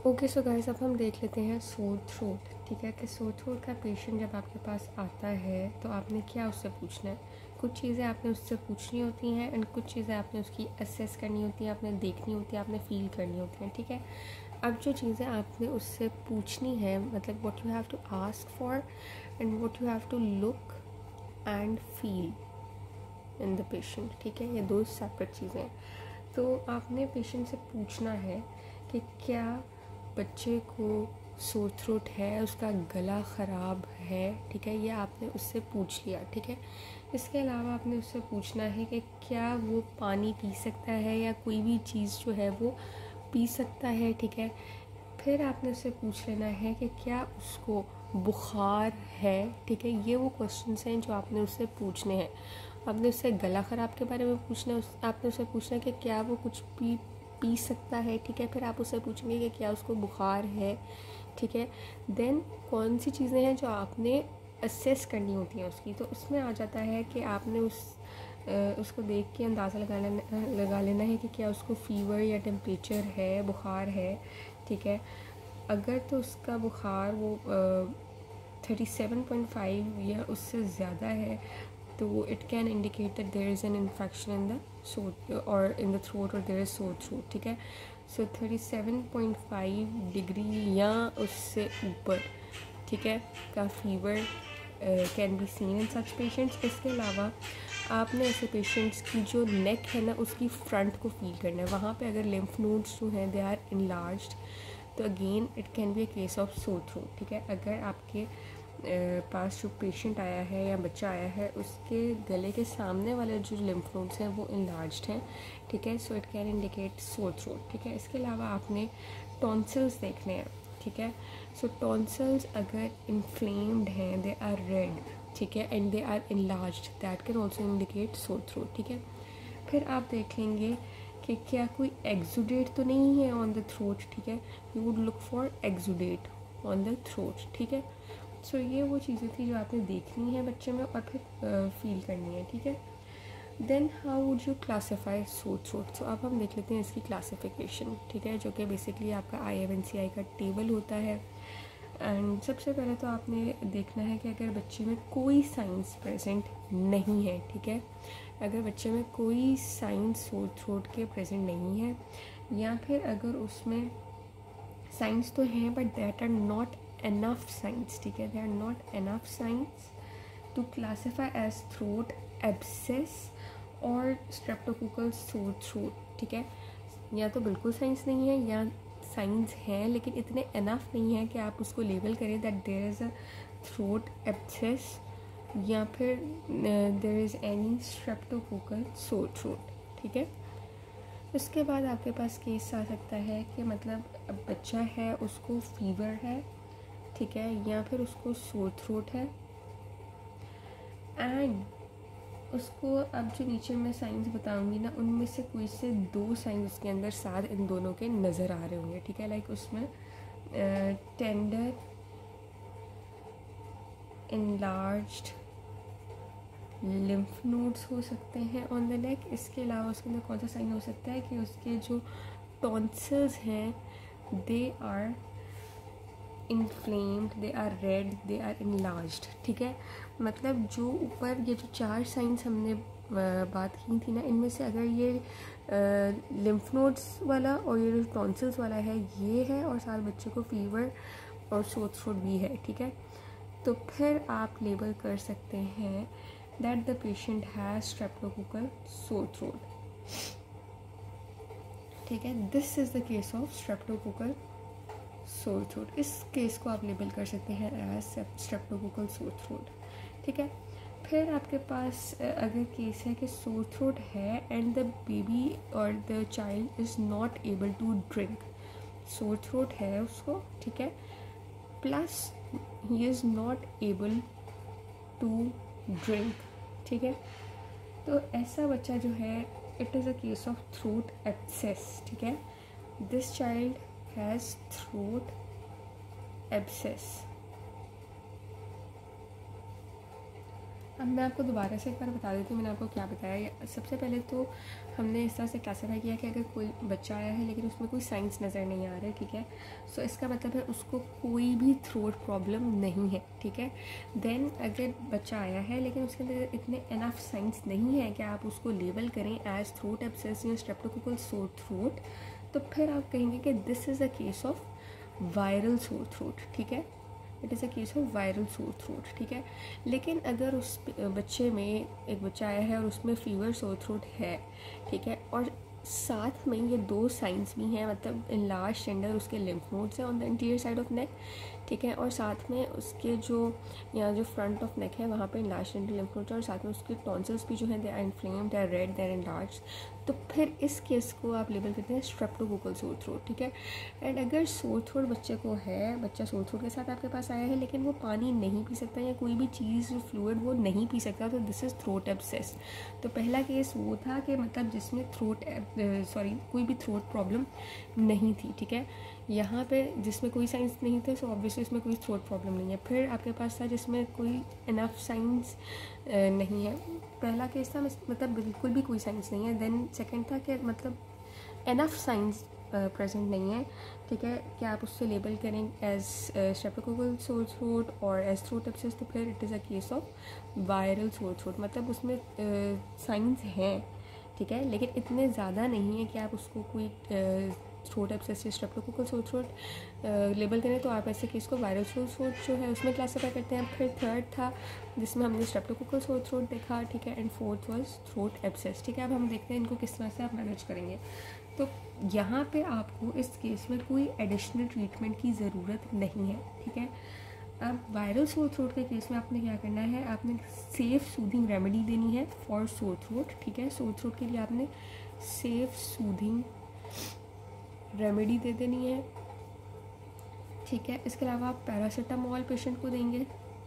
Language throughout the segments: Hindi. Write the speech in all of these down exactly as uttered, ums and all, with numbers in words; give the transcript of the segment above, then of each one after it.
ओके सो गाइस, अब हम देख लेते हैं सोर थ्रोट। ठीक है, कि सोर थ्रोट का पेशेंट जब आपके पास आता है तो आपने क्या उससे पूछना है। कुछ चीज़ें आपने उससे पूछनी होती हैं एंड कुछ चीज़ें आपने उसकी असेस करनी होती हैं, आपने देखनी होती है, आपने फील करनी होती हैं। ठीक है, अब जो चीज़ें आपने उससे पूछनी है, मतलब what you have to ask for and what you have to look and feel in the patient. ठीक है, ये दो सेपरेट चीज़ें हैं। तो आपने पेशेंट से पूछना है कि क्या बच्चे को सोर थ्रोट है, उसका गला ख़राब है। ठीक है, ये आपने उससे पूछ लिया। ठीक है, इसके अलावा आपने उससे पूछना है कि क्या वो पानी पी सकता है या कोई भी चीज़ जो है वो पी सकता है। ठीक है, फिर आपने उससे पूछ लेना है कि क्या उसको बुखार है। ठीक है, ये वो क्वेश्चंस हैं जो आपने उससे पूछने हैं। आपने उससे गला ख़राब के बारे में पूछना है, आपने उससे पूछना है कि क्या वो कुछ पी पी सकता है। ठीक है, फिर आप उससे पूछेंगे कि क्या उसको बुखार है। ठीक है, देन कौन सी चीज़ें हैं जो आपने असेस करनी होती हैं उसकी। तो उसमें आ जाता है कि आपने उस उसको देख के अंदाज़ा लगा लेना लगा लेना है कि क्या उसको फ़ीवर या टेम्परेचर है, बुखार है। ठीक है, अगर तो उसका बुखार वो थर्टी सेवन पॉइंट फाइव या उससे ज़्यादा है तो it can indicate that there is an infection in the soft और इन द थ्रोट और देयर इज़ सोर थ्रोट। ठीक है, so thirty seven point five degree या उससे ऊपर, ठीक है, का fever can be seen in such patients. इसके अलावा आपने ऐसे पेशेंट्स की जो नेक है ना, उसकी फ्रंट को फील करना है। वहाँ पे अगर लिम्फ नोड्स जो हैं दे आर इनलार्ज्ड, तो again it can be a case of sore throat. ठीक है, अगर आपके पास जो पेशेंट आया है या बच्चा आया है उसके गले के सामने वाले जो लिम्फ नोड्स हैं वो इनलार्ज्ड हैं, ठीक है, so it can indicate sore throat. ठीक है, इसके अलावा आपने टॉन्सिल्स देखने हैं। ठीक है, सो टॉन्सिल्स अगर इन्फ्लेम्ड हैं, दे आर रेड, ठीक है, and they are enlarged, that can also indicate sore throat. ठीक है, फिर आप देख लेंगे कि क्या कोई एक्सुडेट तो नहीं है ऑन द थ्रोट। ठीक है, you would look for exudate on the throat. ठीक है, सो so, ये वो चीज़ें थी जो आपने देखनी है बच्चे में और फिर फील करनी है। ठीक है, then how would you classify sore throat. So अब हम देख लेते हैं इसकी क्लासिफिकेशन। ठीक है, जो कि बेसिकली आपका आई एम एन सी आई का टेबल होता है। एंड सबसे पहले तो आपने देखना है कि अगर बच्चे में कोई साइंस प्रेजेंट नहीं है, ठीक है, अगर बच्चे में कोई साइंस सोर थ्रोट के प्रेजेंट नहीं है, या फिर अगर उसमें साइंस तो हैं but that are not enough signs, ठीक है, they are not enough signs to classify as throat abscess or streptococcal sore throat। ठीक है, या तो बिल्कुल साइंस नहीं है या साइंस हैं लेकिन इतने enough नहीं है कि आप उसको लेबल करें that there is a throat abscess या फिर uh, there is any streptococcal sore throat। ठीक है, उसके बाद आपके पास केस आ सकता है कि मतलब बच्चा है, उसको फीवर है, ठीक है, या फिर उसको सोर थ्रोट है एंड उसको, अब जो नीचे मैं साइंस बताऊंगी ना उनमें से कोई से दो साइंस उसके अंदर साथ इन दोनों के नज़र आ रहे होंगे। ठीक है, लाइक उसमें टेंडर इनलार्ज्ड लिम्फ नोड्स हो सकते हैं ऑन द नेक। इसके अलावा उसके अंदर कौन सा साइन हो सकता है कि उसके जो टॉन्सिल्स हैं they are inflamed, they are red, they are enlarged. ठीक है, मतलब जो ऊपर ये जो चार साइंस हमने बात की थी ना, इनमें से अगर ये लिम्फ नोड्स वाला और ये जो टॉन्सिल्स वाला है ये है और साथ बच्चे को फीवर और सोर थ्रोट भी है, ठीक है, तो फिर आप लेबल कर सकते हैं that the patient has streptococcal sore throat. ठीक है, this is the case of streptococcal sore throat. इस केस को आप लेबल कर सकते हैं एज स्ट्रेप्टोकोकल सोर थ्रोट। ठीक है, फिर आपके पास अगर केस है कि सोर थ्रोट है एंड द बेबी और the child is not able to drink, sore throat है उसको, ठीक है, plus he is not able to drink. ठीक है, तो ऐसा बच्चा जो है it is a case of throat abscess. ठीक है, this child has throat abscess। अब मैं आपको दोबारा से एक बार बता देती हूँ मैंने आपको क्या बताया। सबसे पहले तो हमने इस तरह से क्लासीफाई किया कि अगर कोई बच्चा आया है लेकिन उसमें कोई साइंस नज़र नहीं आ रहा है, ठीक है, सो इसका मतलब है उसको कोई भी थ्रोट प्रॉब्लम नहीं है, ठीक है। देन अगर बच्चा आया है लेकिन उसके अंदर इतने इनफ साइंस नहीं है कि आप उसको लेबल करें एज थ्रोट एब्सेस या स्ट्रेप्टोकोकल सोर थ्रोट, तो फिर आप कहेंगे कि this is a case of viral sore throat, ठीक है, it is a case of viral sore throat, ठीक है। लेकिन अगर उस बच्चे में एक बच्चा आया है और उसमें फीवर सोर थ्रोट है, ठीक है, और साथ में ये दो साइंस भी हैं, मतलब लार्ज टेंडर उसके लिम्फ नोड्स हैं on the interior side of neck, ठीक है, और साथ में उसके जो यहाँ जो फ्रंट ऑफ नेक है वहाँ पे लार्ज टेंडर लिम्फ नोड्स, और साथ में उसके टॉन्सिल्स भी जो हैं they are inflamed, they are red, they are enlarged, तो फिर इस केस को आप लेबल करते हैं स्ट्रेप्टोकोकल सोर थ्रोट, ठीक है। एंड अगर सोर थ्रोट बच्चे को है, बच्चा सोर थ्रोट के साथ आपके पास आया है लेकिन वो पानी नहीं पी सकता या कोई भी चीज़ फ्लूइड वो नहीं पी सकता, तो दिस इज़ थ्रोट एब्सेस। तो पहला केस वो था कि मतलब जिसमें थ्रोट सॉरी कोई भी थ्रोट प्रॉब्लम नहीं थी, ठीक है। यहाँ पे जिसमें कोई साइंस नहीं थे, सो ऑब्वियसली इसमें कोई थ्रोट प्रॉब्लम नहीं है। फिर आपके पास था जिसमें कोई इनफ साइंस नहीं है, पहला केस था मतलब बिल्कुल भी कोई साइंस नहीं है। देन सेकंड था कि मतलब इनफ साइंस प्रेजेंट नहीं है, ठीक है, कि आप उससे लेबल करें एज स्ट्रेप्टोकोकल सोर थ्रोट और एज थ्रोट एब्सेस, तो फिर it is a case of viral sore throat, मतलब उसमें साइंस uh, हैं, ठीक है, लेकिन इतने ज़्यादा नहीं है कि आप उसको कोई थ्रोट एब्सेस या स्ट्रेप्टोकोकल सोर थ्रोट लेबल करें, तो आप ऐसे केस को वायरल सोर थ्रोट जो है उसमें क्लासीफाई करते हैं। फिर थर्ड था जिसमें हमने स्ट्रेप्टोकोकल सोर थ्रोट देखा, ठीक है, and fourth was throat abscess, ठीक है। अब हम देखते हैं इनको किस तरह से आप मैनेज करेंगे। तो यहाँ पे आपको इस केस में कोई एडिशनल ट्रीटमेंट की ज़रूरत नहीं है, ठीक है। अब वायरल सोर थ्रोट के केस में आपने क्या करना है, आपने सेफ़ सूदिंग रेमेडी देनी है फॉर सोर थ्रोट, ठीक है। सोर थ्रोट के लिए आपने सेफ़ सूदिंग रेमेडी दे देनी है, ठीक है। इसके अलावा आप पैरासीटामोल पेशेंट को देंगे,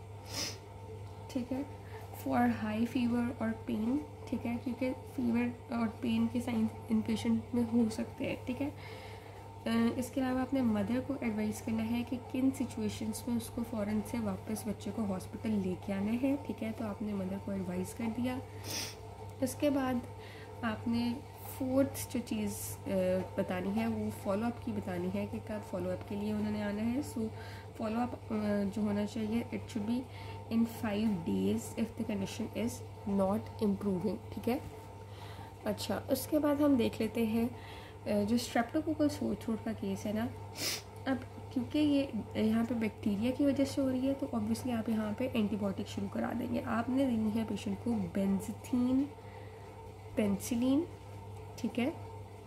ठीक है, फॉर हाई फीवर और पेन, ठीक है, क्योंकि फीवर और पेन के साइंस इन पेशेंट में हो सकते हैं, ठीक है। इसके अलावा अपने मदर को एडवाइस करना है कि किन सिचुएशंस में उसको फ़ौरन से वापस बच्चे को हॉस्पिटल लेके आना है, ठीक है। तो आपने मदर को एडवाइस कर दिया। इसके बाद आपने फोर्थ जो चीज़ बतानी है वो फॉलोअप की बतानी है कि कब फॉलोअप के लिए उन्होंने आना है। सो फॉलोअप जो होना चाहिए it should be in five days if the condition is not improving, ठीक है। अच्छा, उसके बाद हम देख लेते हैं जो स्ट्रेप्टोकोकल सोर थ्रोट का केस है ना। अब क्योंकि ये यहाँ पे बैक्टीरिया की वजह से हो रही है तो ऑब्वियसली आप यहाँ पे एंटीबायोटिक शुरू करा देंगे। आपने देनी है पेशेंट को बेंजीथीन पेनिसिलिन, ठीक है,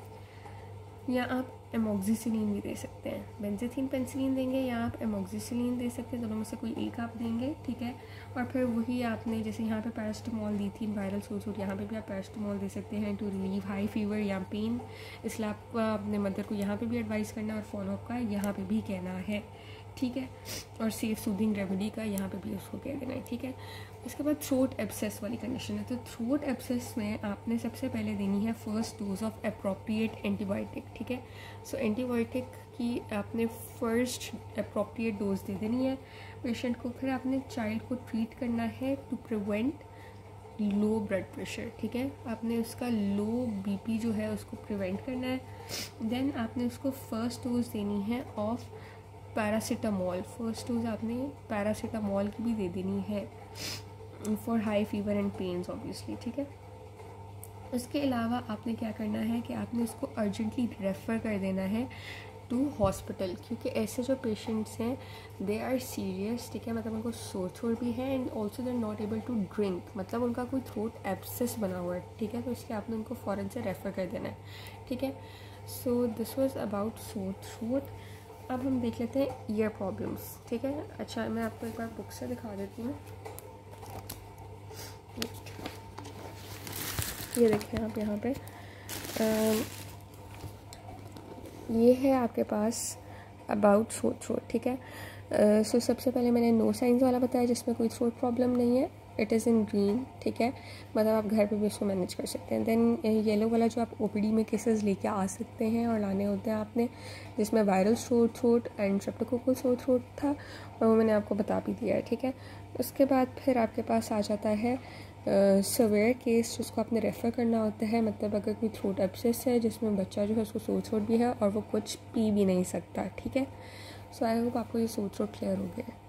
या आप एमोक्सिसिलिन भी दे सकते हैं। बेंजीथीन पेनिसिलिन देंगे या आप एमोक्सिसिलिन दे सकते हैं, दोनों में से कोई एक आप देंगे, ठीक है। और फिर वही आपने जैसे यहाँ पे पैरासिटामोल दी थी वायरल सोर थ्रोट, यहाँ पे भी आप पैरासिटामोल दे सकते हैं टू रिलीव हाई फीवर या पेन। इसलिए आपको अपने मदर को यहाँ पे भी एडवाइस करना और फॉलोअप का यहाँ पे भी कहना है, ठीक है, और सेफ सूदिंग रेमेडी का यहाँ पे भी उसको कह देना है, ठीक है। इसके बाद थ्रोट एब्सेस वाली कंडीशन है। तो थ्रोट एब्सेस में आपने सबसे पहले देनी है first dose of appropriate antibiotic, ठीक है। सो एंटीबायोटिक की आपने फर्स्ट अप्रोप्रिएट डोज दे देनी है पेशेंट को। फिर आपने चाइल्ड को ट्रीट करना है to prevent low blood pressure, ठीक है। आपने उसका लो बीपी जो है उसको प्रिवेंट करना है। देन आपने उसको फर्स्ट डोज देनी है ऑफ पैरासीटामोल। फर्स्ट डोज आपने पैरासीटामोल की भी दे देनी है for high fever and pains obviously, ठीक है। उसके अलावा आपने क्या करना है कि आपने उसको अर्जेंटली रेफ़र कर देना है टू हॉस्पिटल, क्योंकि ऐसे जो पेशेंट्स हैं दे आर सीरियस, ठीक है, मतलब उनको सोर थ्रोट भी है and also they are not able to drink, मतलब उनका कोई थ्रोट एब्सेस बना हुआ है, ठीक है। तो इसलिए आपने उनको फ़ौरन से रेफ़र कर देना है, ठीक है। So this was about sore throat. अब हम देख लेते हैं ईयर प्रॉब्लम्स, ठीक है। अच्छा, मैं आपको एक बार बुक से दिखा देती हूँ। ये देखिए आप यहाँ पे आ, ये है आपके पास अबाउट सोर थ्रोट, ठीक है। सो सबसे पहले मैंने नो साइंस वाला बताया जिसमें कोई थ्रोट प्रॉब्लम नहीं है। इट इज़ इन ग्रीन, ठीक है, मतलब आप घर पे भी इसको मैनेज कर सकते हैं। देन येलो वाला जो आप ओपीडी में केसेस लेके आ सकते हैं और लाने होते हैं आपने, जिसमें viral sore throat and streptococcal sore throat था, और वो मैंने आपको बता भी दिया है, ठीक है। उसके बाद फिर आपके पास आ जाता है सवेयर केस, जिसको आपने रेफ़र करना होता है, मतलब अगर कोई थ्रोट एब्सेस है जिसमें बच्चा जो है उसको सोर थ्रोट भी है और वो कुछ पी भी नहीं सकता, ठीक है। सो आई होप आपको ये सोर थ्रोट क्लियर हो गया है।